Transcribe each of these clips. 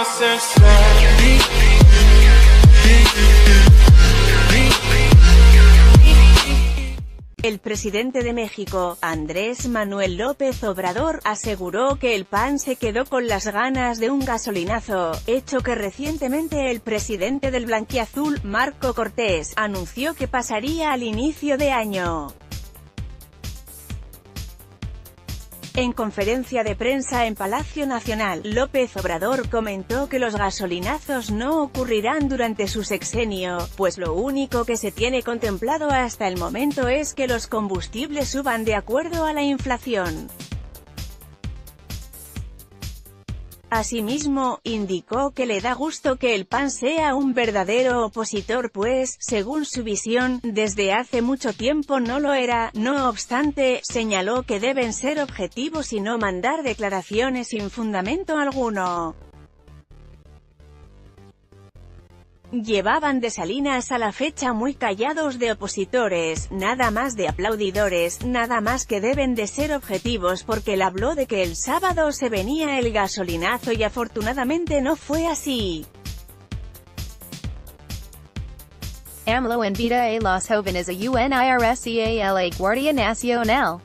El presidente de México, Andrés Manuel López Obrador, aseguró que el PAN se quedó con las ganas de un gasolinazo, hecho que recientemente el presidente del blanquiazul, Marco Cortés, anunció que pasaría al inicio de año. En conferencia de prensa en Palacio Nacional, López Obrador comentó que los gasolinazos no ocurrirán durante su sexenio, pues lo único que se tiene contemplado hasta el momento es que los combustibles suban de acuerdo a la inflación. Asimismo, indicó que le da gusto que el PAN sea un verdadero opositor pues, según su visión, desde hace mucho tiempo no lo era. No obstante, señaló que deben ser objetivos y no mandar declaraciones sin fundamento alguno. Llevaban de Salinas a la fecha muy callados de opositores, nada más de aplaudidores, nada más que deben de ser objetivos porque él habló de que el sábado se venía el gasolinazo y afortunadamente no fue así. AMLO invita a los jóvenes a unirse a la Guardia Nacional.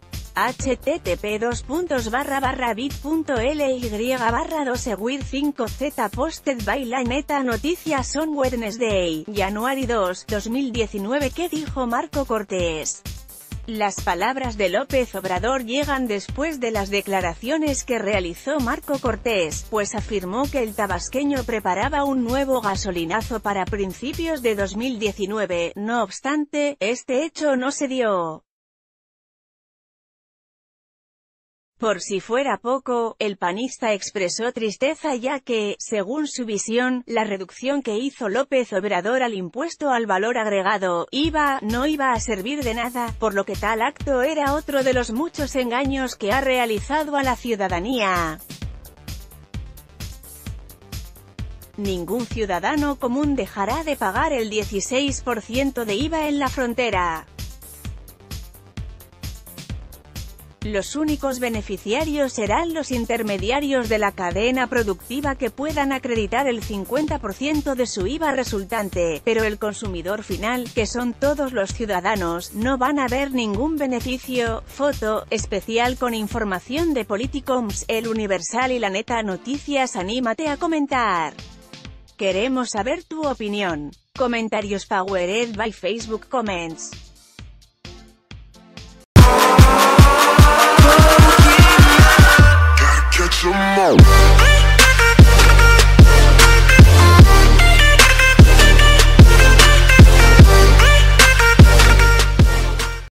http://bit.ly/2seguir5z posted by la Meta Noticias on Wednesday, January 2, 2019. ¿Qué dijo Marco Cortés? Las palabras de López Obrador llegan después de las declaraciones que realizó Marco Cortés, pues afirmó que el tabasqueño preparaba un nuevo gasolinazo para principios de 2019, no obstante, este hecho no se dio. Por si fuera poco, el panista expresó tristeza ya que, según su visión, la reducción que hizo López Obrador al impuesto al valor agregado, IVA, no iba a servir de nada, por lo que tal acto era otro de los muchos engaños que ha realizado a la ciudadanía. Ningún ciudadano común dejará de pagar el 16% de IVA en la frontera. Los únicos beneficiarios serán los intermediarios de la cadena productiva que puedan acreditar el 50% de su IVA resultante, pero el consumidor final, que son todos los ciudadanos, no van a ver ningún beneficio. Foto especial con información de Politicoms, El Universal y la Neta Noticias. Anímate a comentar. Queremos saber tu opinión. Comentarios powered by Facebook Comments. Catch 'em all.